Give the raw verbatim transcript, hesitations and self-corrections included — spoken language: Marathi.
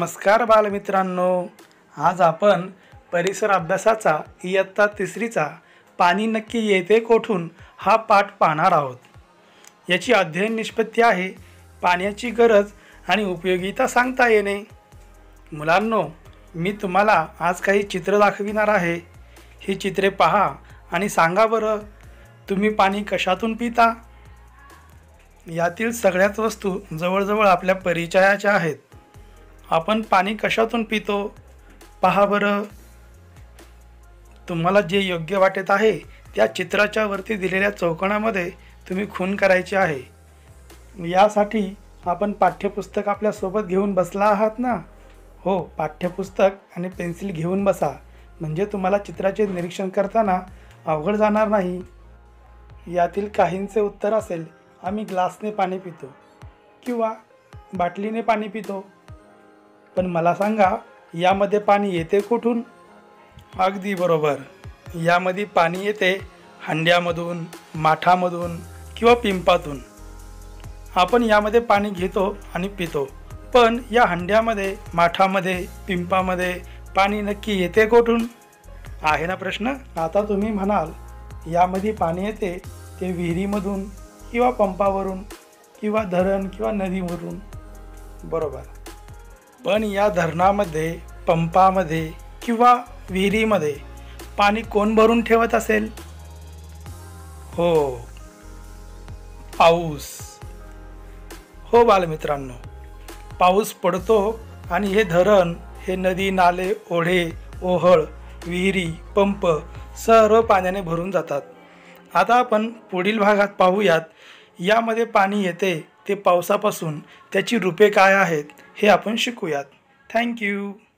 नमस्कार बालमित्रांनो, आज आपण परिसर अभ्यासाचा इयत्ता तिसरीचा पाणी नक्की येते कोठून हा पाठ पाहणार आहोत। याची अध्ययन निष्पत्ती आहे पाण्याची गरज आणि उपयोगिता सांगता येणे। मुलांनो, मी तुम्हाला आज काही चित्र दाखविणार आहे। ही चित्रे पहा आणि सांगा बरं, तुम्ही पाणी कशातून पिता? यातील सगळ्याच वस्तू जवळजवळ आपल्या परिचयाच्या आहेत। आपण पाणी कशातून पितो पहा बरं। तुम्हाला जे योग्य वाटत आहे त्या चित्राच्या वरती दिलेल्या चौकोनामध्ये तुम्ही खून करायची आहे। यासाठी आपण पाठ्यपुस्तक आपल्या सोबत घेऊन बसला आहात ना? हो, पाठ्यपुस्तक आणि पेन्सिल घेऊन बसा, म्हणजे तुम्हाला चित्राचे निरीक्षण करताना अवघड जाणार नाही। यातील काहींचे उत्तर असेल, आम्ही ग्लासने पाणी पितो किंवा बाटलीने पाणी पितो। पण मला सांगा, यामध्ये पाणी येते कुठून? अगदी बरोबर, यामध्ये पाणी येते हंड्यामधून, माठामधून किंवा पिंपातून। आपण यामध्ये पाणी घेतो आणि पितो, पण या हंड्यामध्ये, माठामध्ये, पिंपामध्ये पाणी नक्की येते कुठून? आहे ना प्रश्न? आता तुम्ही म्हणाल, यामध्ये पाणी येते ते विहिरीमधून किंवा पंपावरून किंवा धरण किंवा नदीवरून। बरोबर, पण या धरणामध्ये, पंपामध्ये किंवा विहिरीमध्ये पाणी कोण भरून ठेवत असेल? हो, पाऊस। हो बालमित्रांनो, पाऊस पडतो आणि हे धरण, हे नदी, नाले, ओढे, ओहळ, विहिरी, पंप सर्व पाण्याने भरून जातात। आता आपण पुढील भागात पाहूयात, यामध्ये पाणी येते ते पावसापासून, त्याची रूपे काय आहेत हे आपण शिकूयात। थँक्यू।